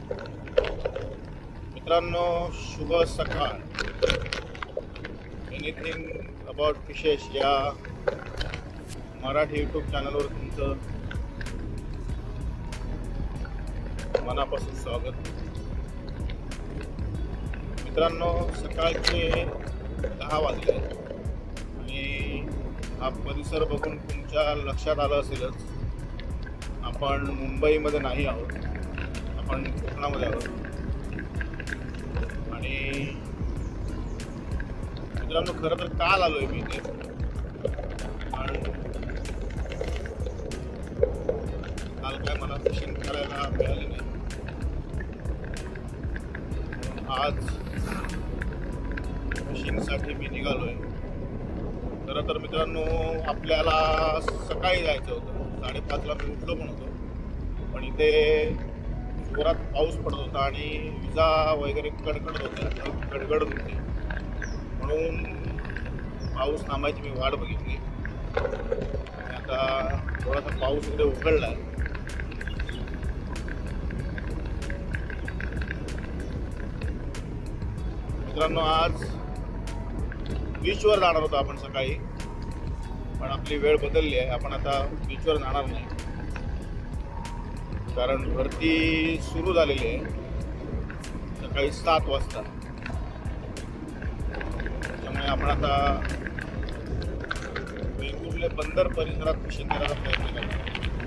मित्रांनो, शुभ सकाळ. एनिथिंग अबाउट फिशेस या मराठी यूट्यूब चॅनलवर तुमचं मनापासून स्वागत. मित्रांनो, सकाळचे 10 वाजले आणि हा परिसर बघून तुमच्या लक्षात आलं असेलच, आपण मुंबईमध्ये नाही आहोत, आपण कोकणामध्ये आहोत. आणि मित्रांनो, खरं तर काल आलोय मी इथे, पण काल काय मला फिशिंग करायला मिळाले नाही. आज फिशिंगसाठी मी निघालोय. खरं तर मित्रांनो, आपल्याला सकाळी जायचं होतं, 5:30ला मी उठलो पण होतो, पण इथे जोरात पाऊस पडत होता आणि विजा वगैरे गडगडत होती, म्हणून पाऊस थांबायची मी वाट बघितली. आणि आता थोडासा पाऊस इकडे उघडला आहे. मित्रांनो, आज बीचवर जाणार होतो आपण सकाळी, पण आपली वेळ बदलली आहे. आपण आता बीचवर जाणार नाही, कारण भरती सुरू झालेली आहे सकाळी 7 वाजता. त्यामुळे आपण आता वेंगुर्ले बंदर परिसरात फिशिंग करायचा प्रयत्न करतो.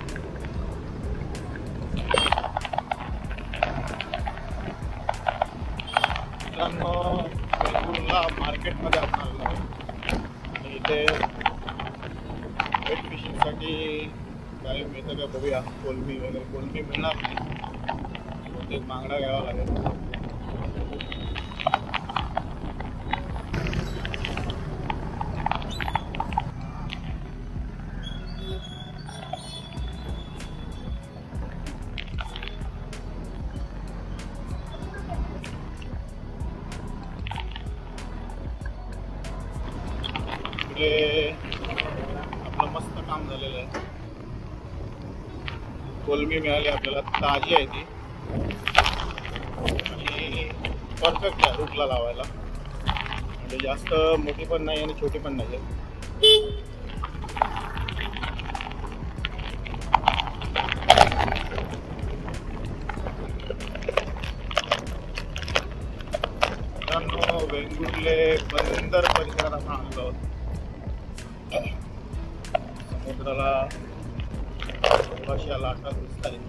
मित्रांनो, वेंगुर्ला मार्केटमध्ये आपण आलेलो आहे आणि इथे वेट फिशिंगसाठी काय मिळतं का बघूया. कोलंबी वगैरे, कोलंबी मिळणार नाही, बहुतेक बांगडा घ्यावा लागेल. इकडे आपलं मस्त काम झालेलं आहे. कोलंबी मिळाली आपल्याला, ताजी आहे ती आणि परफेक्ट आहे हुकला लावायला. म्हणजे जास्त मोठी पण नाही आणि छोटी पण नाही आहे. मित्रांनो, वेंगुर्ले बंदर परिसरात आपण आलो आहोत. समुद्राला थोड्याशा लाटा दिसत आहेत.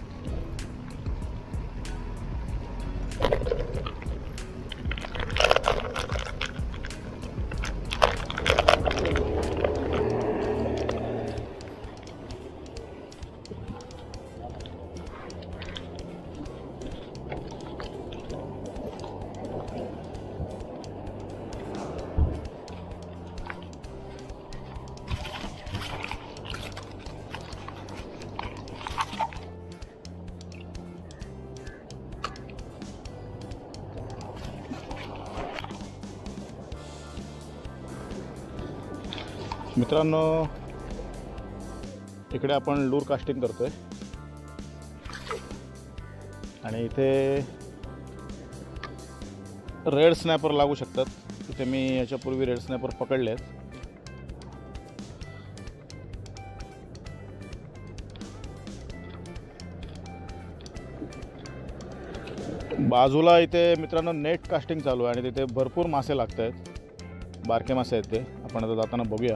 मित्रांनो, इकडे आपण लूर कास्टिंग करतोय आणि इथे रेड स्नॅपर लागू शकतात. इथे मी याच्यापूर्वी रेड स्नॅपर पकडले आहेत. बाजूला इथे मित्रांनो नेट कास्टिंग चालू आहे आणि तिथे भरपूर मासे लागत आहेत, बारके मासे आहेत ते. आपण आता जाताना बघूया.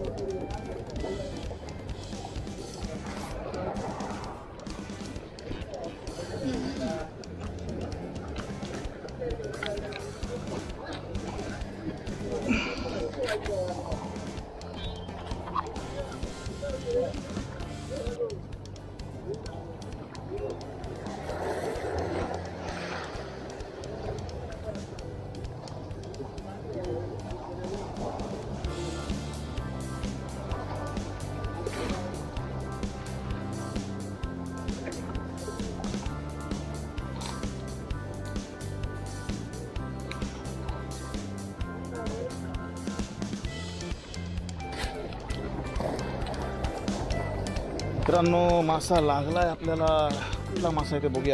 मित्रांनो मासा लागलाय आपल्याला. कुठला मासा आहे ते बघूया.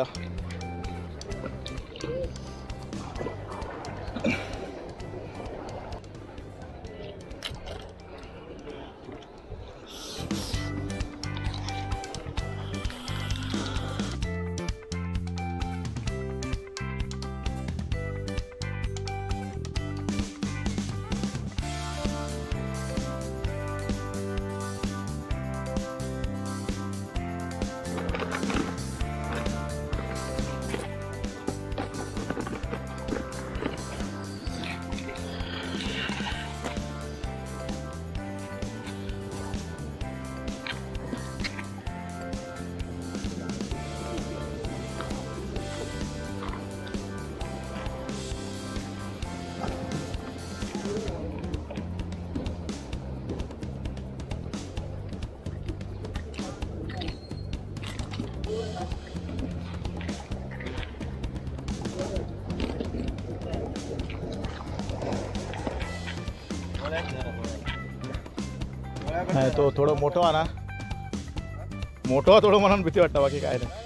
नाही तो थोडं मोठं आणा. मोठं थोडं म्हणून भीती वाटतं, बाकी काय नाही.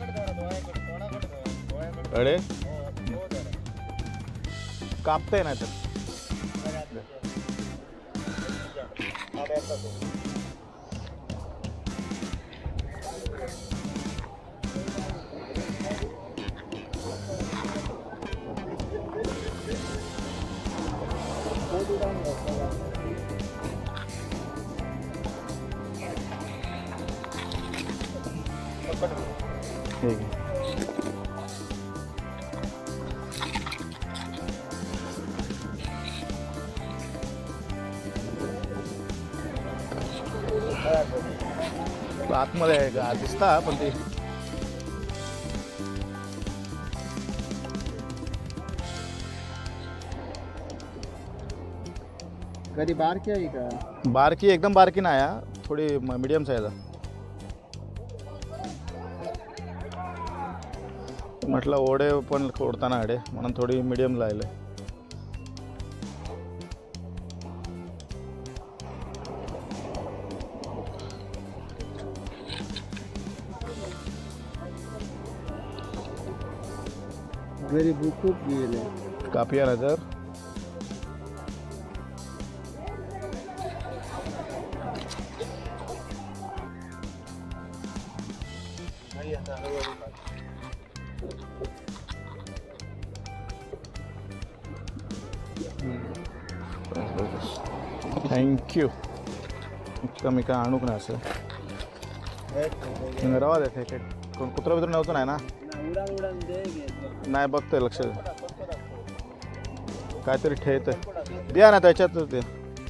अरे कापतंय नाही तर ठीक आहे. आतमध्ये आहे का दिसता, पण ते कधी बारकी आहे का? बारकी एकदम बारकी नाही, थोडी मीडियम साईज आहे. म्हटलं ओढे पण ओढताना आडे म्हणून थोडी मीडियम लायले. घरी भूक खूप गेले. काफी आहे नजर. थँक्यू. कमी काय आणूक नाही असं रवा देते. कोण कुत्रा बित्र नव्हतं नाही ना? नाही बघतोय, लक्ष काहीतरी ठेवत द्या ना त्याच्यात ते.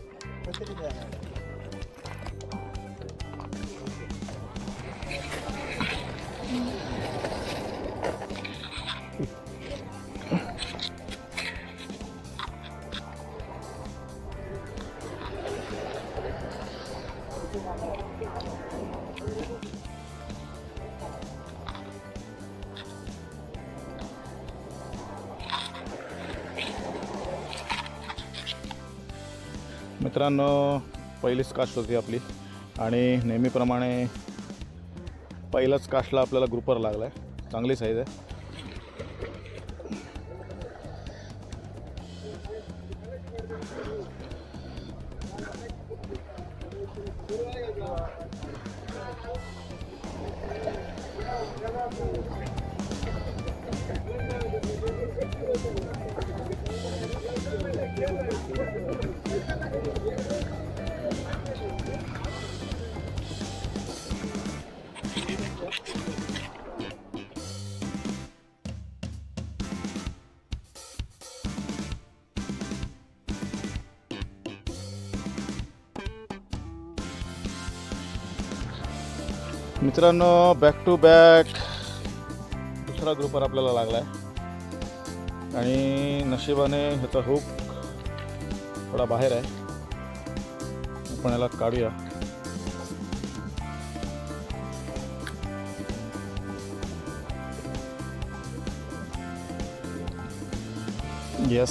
मित्रांनो पहिलीच कास्ट होती आपली आणि नेहमीप्रमाणे पहिल्याच कास्टला आपल्याला ग्रुपर लागला आहे. चांगली साईज आहे. मित्रांनो, बॅक टू बॅक दुसरा ग्रुपर आपल्याला लागला आहे आणि नशिबाने ह्याचा हुक थोडा बाहेर आहे. आपण याला काढूया. येस,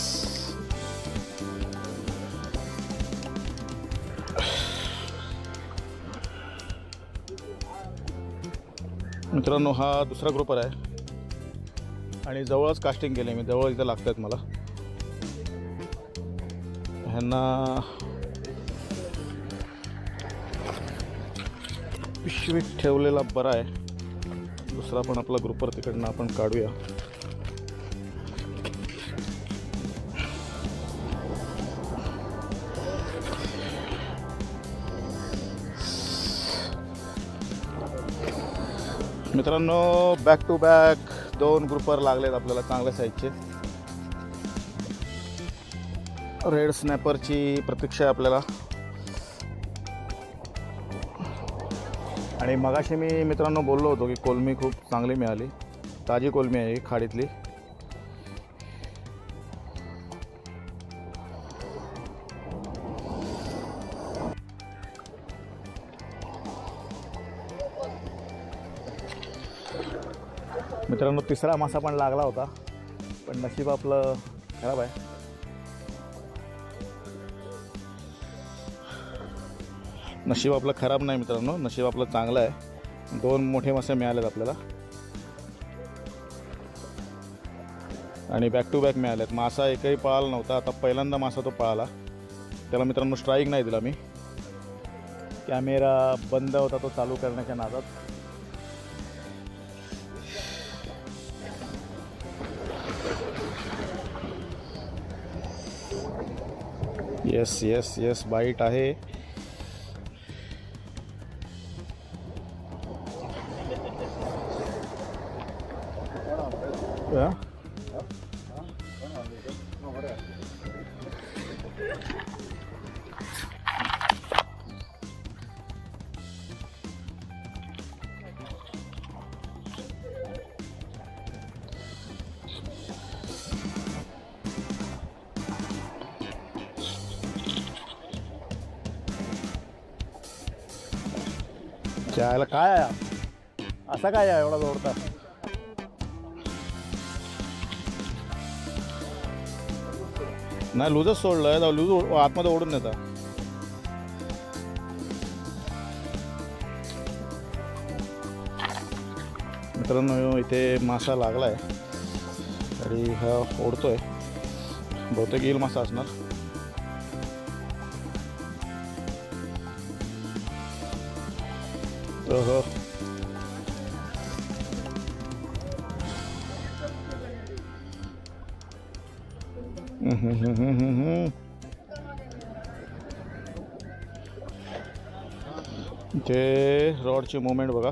मित्रांनो हा दुसरा ग्रुपर आहे आणि जवळच कास्टिंग केले मी. जवळ इथं लागत आहेत मला. ह्यांना पिशवीत ठेवलेला बरा आहे. दुसरा पण आपला ग्रुपर तिकडनं आपण काढूया. मित्रांनो, बॅक टू बॅक 2 ग्रुपर लागलेत आपल्याला चांगल्या साईजचे. रेड स्नॅपरची प्रतीक्षा आहे आपल्याला. आणि मगाशी मी मित्रांनो बोललो होतो की कोलमी खूप चांगली मिळाली. ताजी कोलमी आहे ही खाडीतली. मित्रांनो, तिसरा मासा पण लागला होता, पण नशीब आपलं खराब आहे. नशीब आपलं खराब नाही मित्रांनो, नशीब आपलं चांगलं आहे. 2 मोठे मासे मिळालेत आपल्याला आणि बॅक टू बॅक मिळालेत. मासा एकही पळाला नव्हता. आता पहिल्यांदा मासा तो पळाला. त्याला मित्रांनो स्ट्राईक नाही दिला मी. कॅमेरा बंद होता तो चालू करण्याच्या नादात. येस येस येस, बाईट आहे. यायला काय आहे? असा काय आहे एवढा जोडता? नाही, लूजच सोडलंय. लूज आतमध्ये ओढून नेता. मित्रांनो, इथे मासा लागलाय आणि हा ओढतोय. बहुतेक येईल मासा असणार. हो, ते रॉडची मुवमेंट बघा.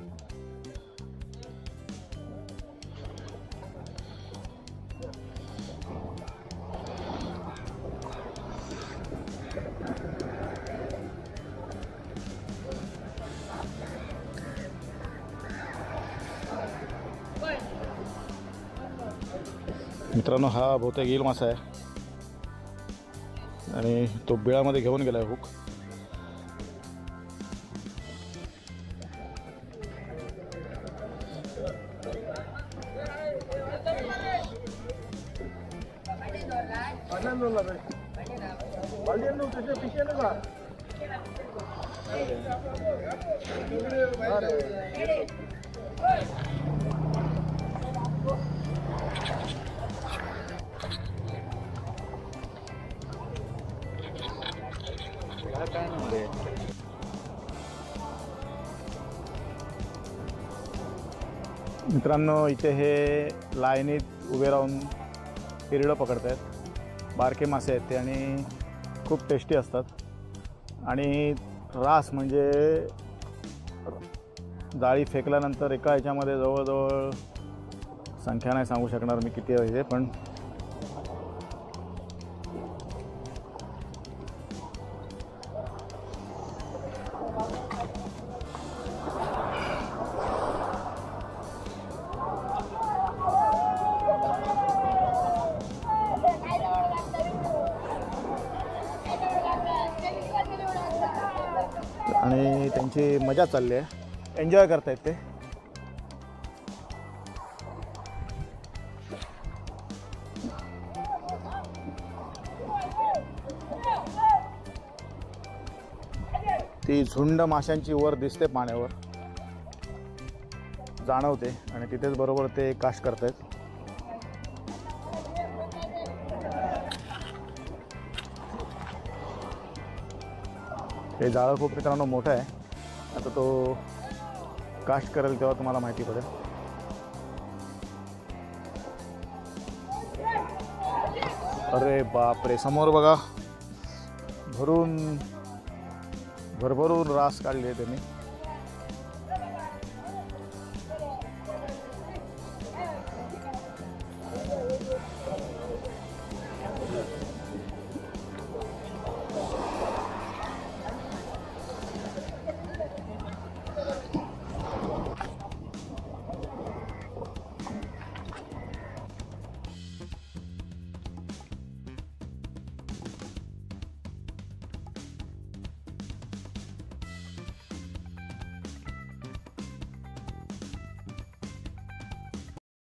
मित्रांनो, हा बहुतेक येईल मासा आहे आणि तो बिळामध्ये घेऊन गेलाय हुक. मित्रांनो, इथे हे लाईनीत उभे राहून हिरडं पकडत आहेत. बारके मासे आहेत ते आणि खूप टेस्टी असतात. आणि रास म्हणजे जाळी फेकल्यानंतर एका ह्याच्यामध्ये जवळजवळ संख्या नाही सांगू शकणार मी किती आहे ते, पण आणि त्यांची मजा चालली आहे, एन्जॉय करतायत ते. ती झुंड माशांची वर दिसते, पाण्यावर जाणवते आणि तिथेच बरोबर ते काश करतायत. हे जाळं खूप मित्रांनो मोठं आहे. आता तो कास्ट करेल तेव्हा तुम्हाला माहिती पडेल. अरे बापरे, समोर बघा, भरभरून रास काढली आहे त्यांनी.